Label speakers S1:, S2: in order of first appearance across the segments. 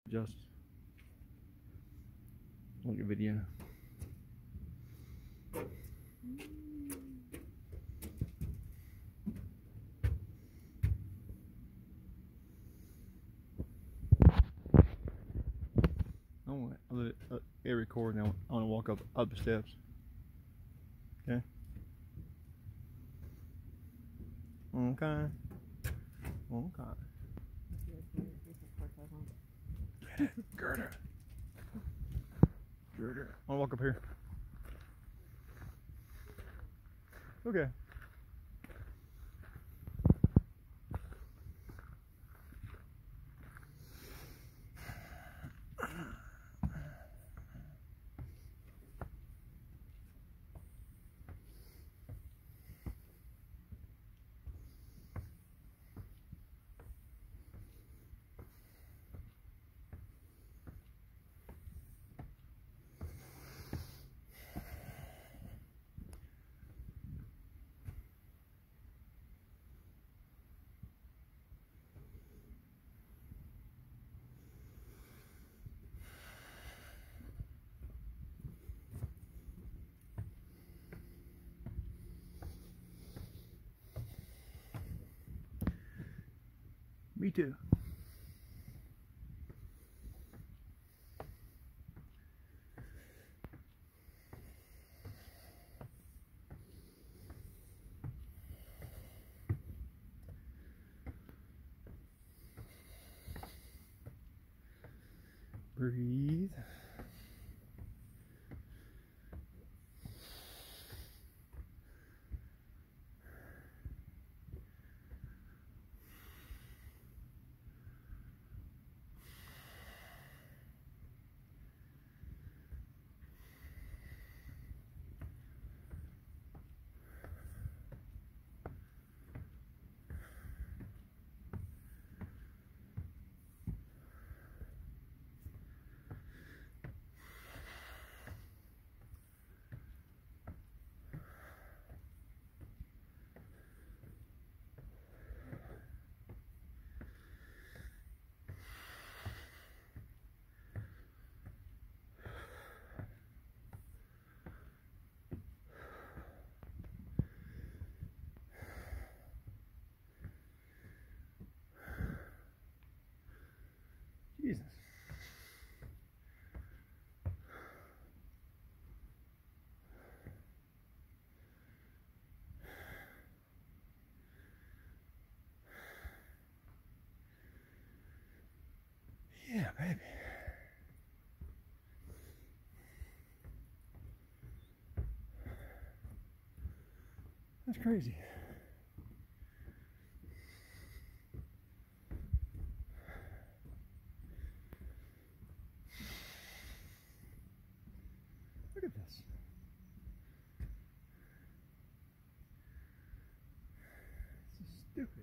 S1: Just look at video. I want to let it record now. I want to walk up the steps. Okay. Okay. Okay. Girder. Girder. I want to walk up here. Okay. Me too. Breathe. Jesus. Yeah, baby. That's crazy. Look at this. This is stupid.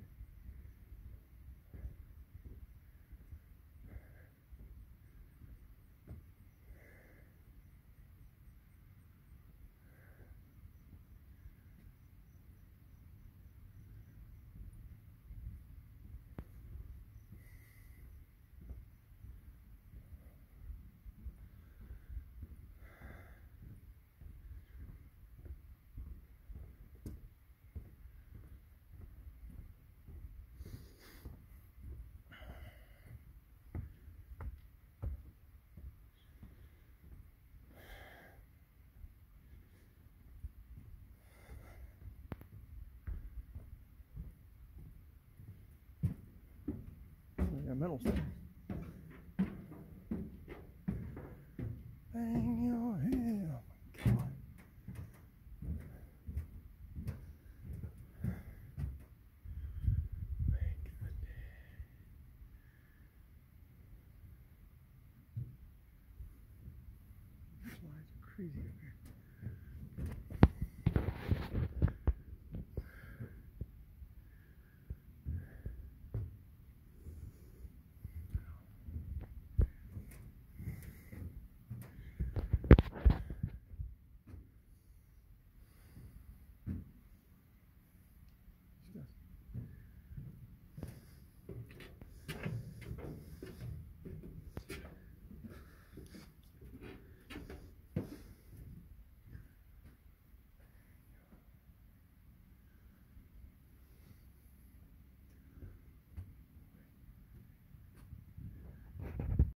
S1: Yeah, mental stuff. Bang your head. Oh my God. Slides are crazy up here.